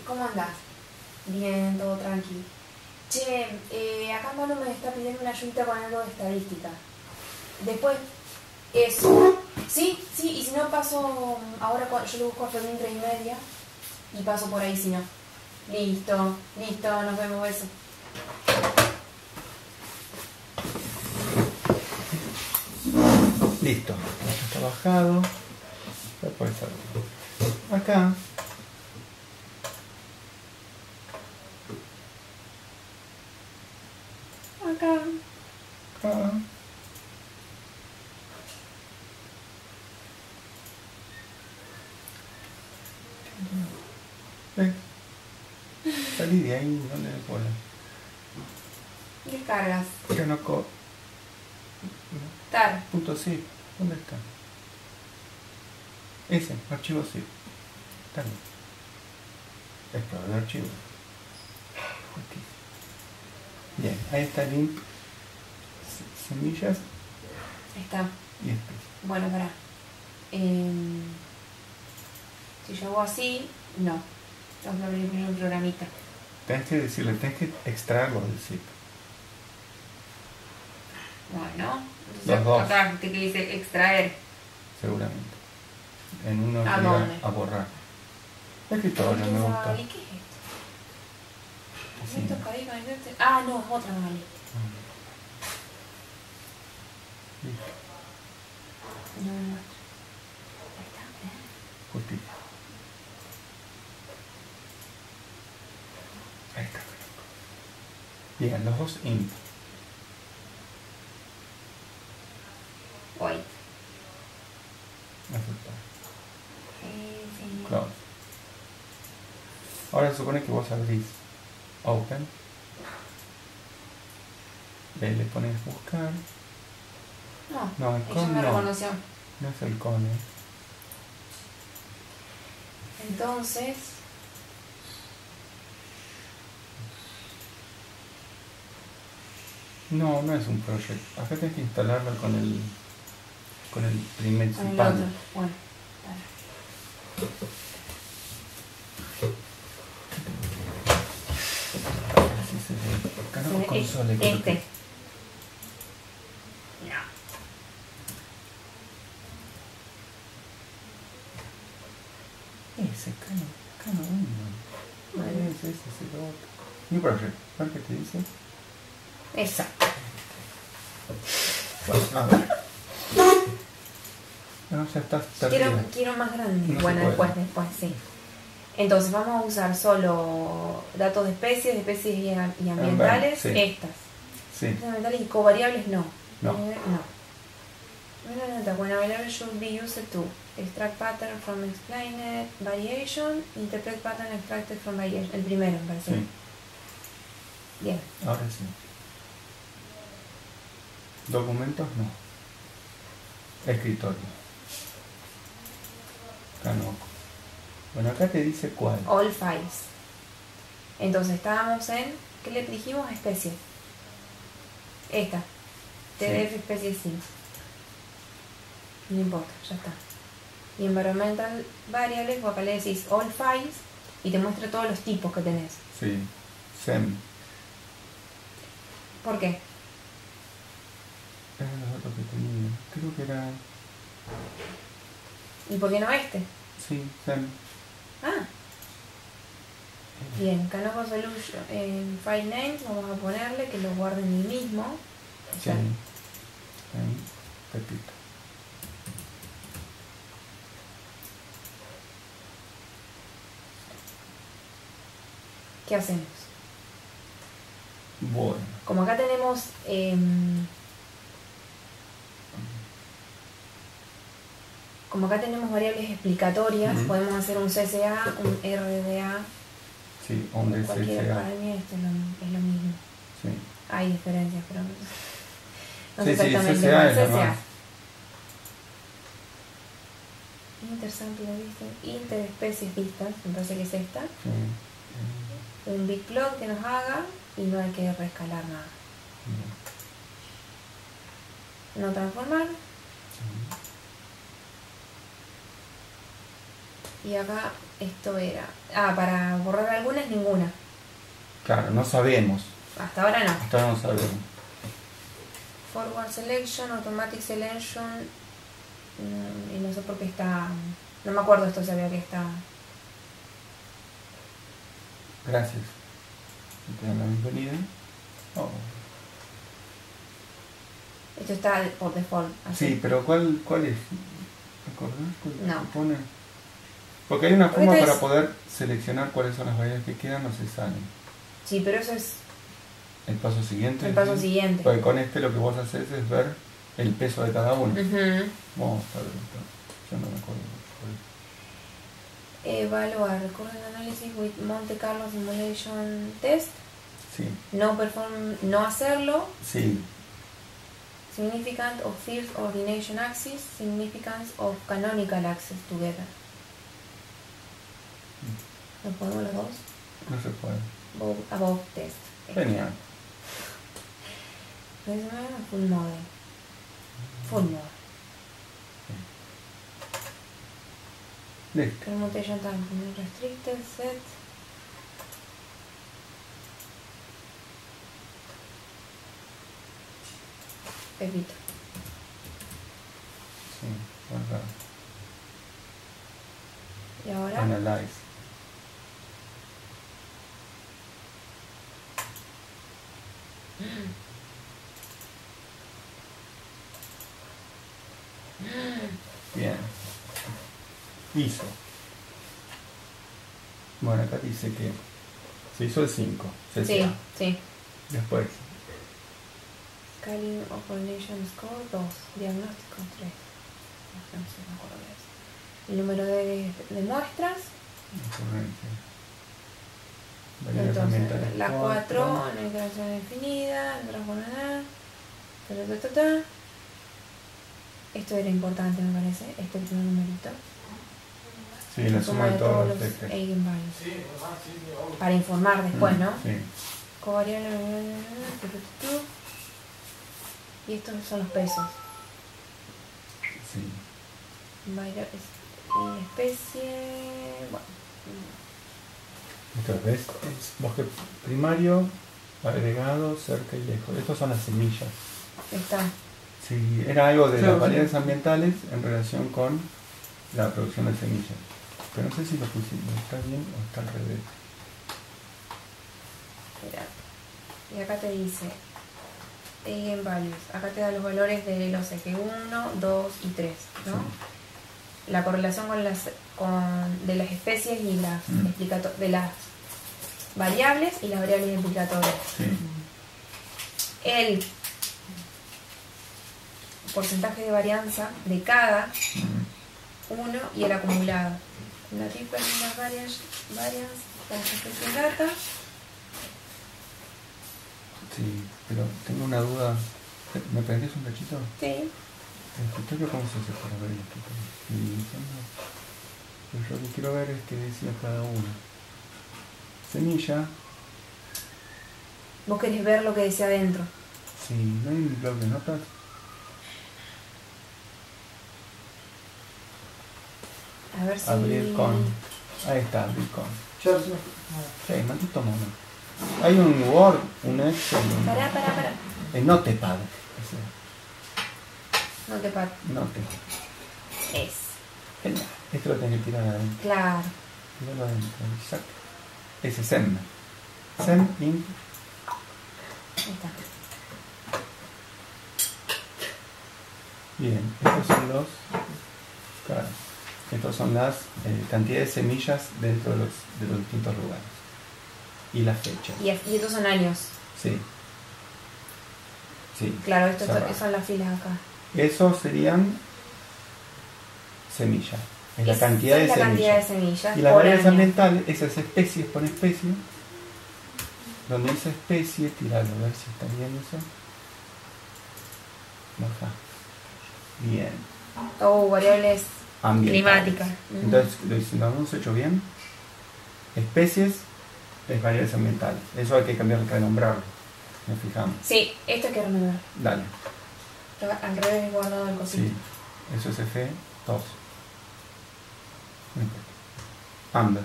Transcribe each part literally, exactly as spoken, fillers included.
¿cómo andás? Bien, todo tranquilo. Che, eh, acá Manu me está pidiendo una ayuda con algo de estadística. Después, eso. Sí, sí, y si no paso, ahora yo le busco a Fermín tres y media y paso por ahí si no. Listo, listo, nos vemos, beso. Listo, ya está bajado. Ya puede estar acá. Acá. Acá. ¿Ves? Salí de ahí, ¿dónde me pone? Descargas. Pero no co... Tar. Punto zip. ¿Dónde está? Ese, archivo zip. Está bien. Explorador de archivos. Bien, ahí está el link. Semillas. Está. Y especies. Bueno, pará. Eh, si yo hago así, no. Tengo que abrir primero un programita. Tenés que decirle, tenés que extraerlo del zip. Bueno, Los entonces dos. acá te que dice extraer. Seguramente. En uno ¿A llega dónde? a borrar. Escritorio, me gusta. ¿Y qué es esto? Sí. ¿Esto es ahí, conectarte? Ah, no, es otra vale. Listo. No, no. Ahí está, ¿eh? Justicia. Ahí está. Bien, los dos int. Wait. Aceptar. Sí, sí. Close. Ahora se supone que vos abrís Open. Le, le pones buscar. No, No, el ella con me no. reconoció. No es el con, eh. Entonces, No, no es un proyecto. Acá tenés que instalarlo con el con el primer con el cipano. otro. Bueno, para. Así se ve. Acá no Se ve console, es- creo este. que- No. Ese, Cano, Cano uno. No es ese, es el otro. New project. A ver qué te dice. Exacto. Bueno, a ver. No, ya estás perdida. Quiero, quiero más grande. No se bueno, puede. después, después, sí. Entonces vamos a usar solo datos de especies, de especies y, a- y ambientales, sí. estas. Sí. Especies ambientales y covariables no. No. Eh, no. When available should be used to extract pattern from explained variation, interpret pattern extracted from variation. El primero, me parece. Sí. Bien. Ahora sí. Documentos no. Escritorio. Canoco. Bueno, acá te dice cuál. All files. Entonces estábamos en, ¿qué le dijimos? Especie. Esta. T D F especie cinco. No importa, ya está. Y environmental variables, vos acá le decís all files y te muestra todos los tipos que tenés. Sí. Sem. ¿Por qué? Eran los otros que tenía. Creo que era. ¿Y por qué no este? Sí, Sem. Ah, bien. Canonical Solution en file name vamos a ponerle que lo guarde en el mismo. O Sí. sea, Ahí. Pepito. ¿qué hacemos? Bueno. Como acá tenemos em, como acá tenemos variables explicatorias, Ujú. podemos hacer un C S A, un R D A, Sí, donde se cualquiera. Para sea. mí esto es lo, es lo mismo. Sí. Hay diferencias, pero no, no Sí, sé sí, exactamente. C S A Bueno, es la C S A. más. Intersample distance, interespecies distance, me parece que es esta. Sí. Eh, Un big plot que nos haga y no hay que reescalar nada. no. No transformar. Sí. Y acá Esto era... Ah, para borrar algunas, ninguna. Claro, no sabemos. Hasta ahora no. Hasta ahora no sabemos. Forward Selection, Automatic Selection... mm, y no sé por qué está... No me acuerdo esto, sabía que está... Gracias. Te dan la bienvenida. Oh. Esto está por default. Así. Sí, pero ¿cuál, cuál es? ¿Te acordás cuál No. se pone? Porque hay una Porque forma esto para es- poder seleccionar cuáles son las variables que quedan, no se salen. Sí, pero eso es El paso siguiente. el paso ¿sí? siguiente. Porque con este lo que vos haces es ver el peso de cada uno. Ujú. Vamos a ver esto. Yo no me acuerdo mucho Evaluar. Current Analysis with Monte Carlo Simulation Test. de eso. Sí, No perform, no hacerlo. sí. Significance of First Ordination Axis. Significance of Canonical Axis together. ¿Los ponemos los dos? No se puede. Above, above test. Genial. Resume, full model. Full model. Listo. Permutation time. Restricted set. Pepito. Sí, guarda. Y ahora. Analyze. Bien. Hizo. Bueno, acá dice que se hizo el cinco. Sí, C C A. sí. Después, Scaling of Coordination Score dos. Diagnóstico tres. No sé, me acuerdo de eso. El número de, de muestras. ocurrencia. Variables Entonces, ambientales la cuatro. cuatro, la integración definida, el transformador, ta, ta, ta, ta, ta. Esto era importante, me parece, este primer numerito. Sí, la suma de todos los los vectores. eigenvalues. Para informar después, ¿no? Sí. Covariable, tu, tu, tu, tu. Y estos son los pesos. Sí. Varia- es- y especie. Bueno. Entonces, ¿ves? Es bosque primario, agregado, cerca y lejos. Estas son las semillas. Está. Sí, era algo de Claro, las sí. variedades ambientales en relación con la producción de semillas. Pero no sé si lo pusimos, ¿está bien o está al revés? Mira. Y acá te dice eigenvalues. Acá te da los valores de los ejes uno, dos y tres, ¿no? Sí. La correlación con las con, de las especies y las Mm. explicato- de las variables y las variables explicatorias. Sí. El porcentaje de varianza de cada Mm. uno y el acumulado. La triple de las varias variance, la expectation data. Sí, pero tengo una duda. ¿Me prendés un cachito? Sí. ¿El escritorio cómo se hace para ver el escritorio? Minimizando. Pues yo lo que quiero ver es qué decía cada uno. Semilla. Vos querés ver lo que decía adentro. Sí, no hay un blog de notas. A ver si. Abrir con. Ahí está, abrir con. Ya, ya. Sí, maldito mono. Hay un Word, un Excel, un... Pará, pará, pará. el Notepad. Ese, No te pat. Note. Es. Genial. Esto lo tenés que tirar adentro. Claro. Tirarlo adentro. Exacto. Ese es Sem. Sem Inc. Ahí está. Bien, estos son los. Claro. Estos son las eh, cantidades de semillas dentro de los, de los distintos lugares. Y las fechas. Y, y estos son años. Sí. Sí. Claro, estos cerrado. son, son las filas acá. Esos serían semillas. Es la Es- cantidad son de la semillas. cantidad de semillas Y las por variables año. ambientales, esas especies por especie, donde esa especie, tirarlo a ver si está bien eso. Baja. Bien. O variables Ambientales. climáticas. Ujú. Entonces, lo hice- lo hemos hecho bien. Especies es variables ambientales. Eso hay que cambiar que nombrarlo. Nos fijamos. Sí, esto hay que renovar. Dale. Está al revés guardado el cosito. Sí. Eso es F dos. No importa. Amber.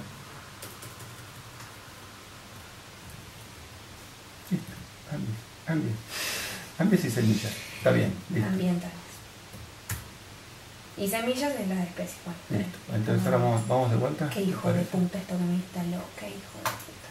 Listo. Ambies. Ambies. Ambies y semillas. Está bien. Listo. Ambientales. Y semillas es la de especies. Bueno, Listo. Entonces ahora vamos, vamos de vuelta. Qué hijo de puta esto que me está loco. Qué hijo de puta.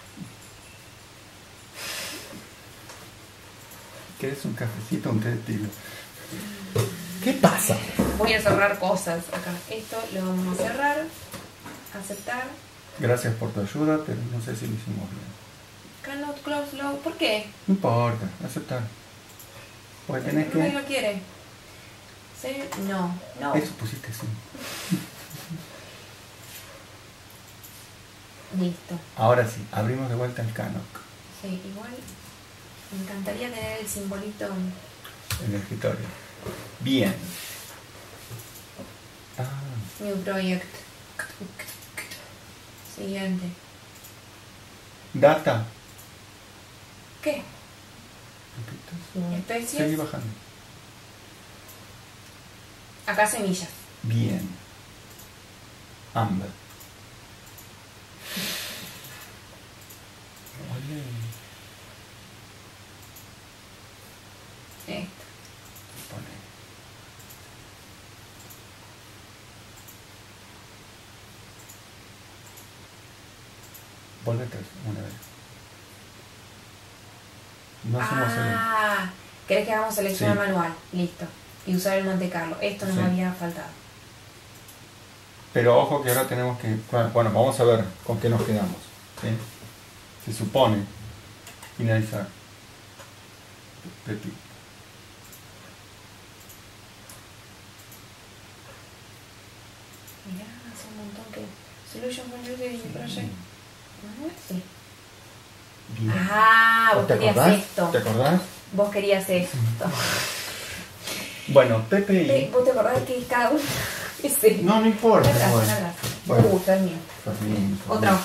¿Querés un cafecito o un té de tilo? ¿Qué pasa? Voy a cerrar cosas acá. Esto lo vamos a cerrar. Aceptar. Gracias por tu ayuda, pero no sé si lo hicimos bien. Cannot close low. ¿Por qué? No importa, aceptar. Porque tenés Nadie que... lo quiere. ¿Sí? No. No. Eso pusiste sí. Listo. Ahora sí, abrimos de vuelta el Canok Sí, igual me encantaría tener el simbolito. en el escritorio. Bien. Ah, New project. Siguiente. data. ¿Qué? Seguí Especies. bajando. Acá semillas. Bien. Amber. Ole. Esto. Pone. Volvete una vez. No hacemos Ah, ¿querés que hagamos selección Sí. manual? Listo. Y usar el Monte Carlo. Esto nos Sí. había faltado. el... Pero ojo que ahora tenemos que... Bueno, vamos a ver con qué nos quedamos. ¿Sí? Se supone finalizar. Petit. Mirá, hace un montón que... Solution for User Project. ¿No? Sí. Bien. Ah, vos ¿Te querías acordás? esto. ¿Te acordás? Vos querías esto. Bueno, P P I. ¿Vos te acordás que es cada uno? Ese. No, no importa. Un abrazo, Bueno. un abrazo. Bueno. Uh, está el mío. Fermín, Otra Fermín. hoja.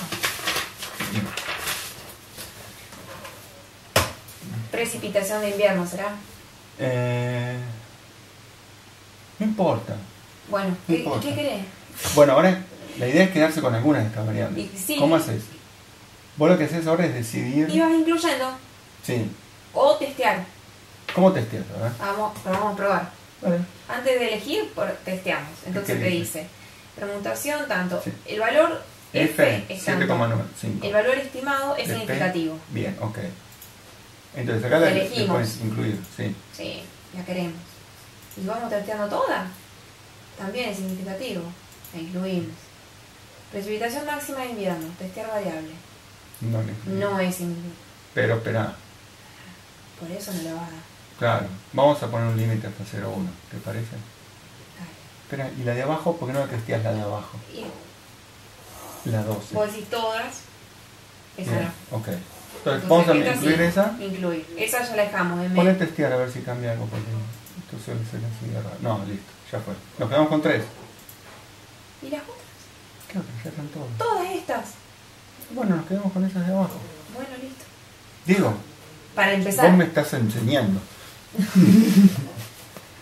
Precipitación de invierno, ¿será? Eh, no importa. Bueno, No ¿qué, importa. ¿qué querés? Bueno, ahora la idea es quedarse con algunas de estas variables. Y- sí. ¿Cómo haces? Vos lo que haces ahora es decidir... Y vas incluyendo. Sí. O testear. ¿Cómo testeas? A ver. Vamos, pero vamos a probar. Vale. Antes de elegir, por- testeamos. Entonces ¿Qué te dice? dice, permutación tanto, Sí. el valor F F, es siete tanto, coma cinco. el valor estimado es De P, significativo. Bien, ok. Entonces acá la le Elegimos. pones incluir, sí. Sí, la queremos. Y vamos testeando toda. También es significativo. La incluimos. Precipitación máxima de invierno, testear variable. No le incluir. No es significativo. Pero espera, Por eso no lo va a dar. claro. Vamos a poner un límite hasta cero coma uno, ¿te parece? Dale. Espera, ¿y la de abajo? ¿Por qué no la testeas la de abajo? Y La doce. vos decís todas. Esa Bien, no. ok. Entonces, Entonces, vamos a esta incluir sí, esa. Incluir. Esa ya la dejamos. En Ponle medio. testear a ver si cambia algo porque esto suele ser así de raro. No, listo, ya fue. Nos quedamos con tres. ¿Y las otras? Claro, ya están todos. Todas estas. Bueno, nos quedamos con esas de abajo. Bueno, listo. Digo, Para empezar. vos me estás enseñando.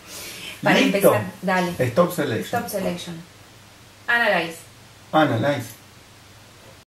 Para ¿Listo? empezar. Dale. Stop selection. Stop selection. Analyze. Analyze.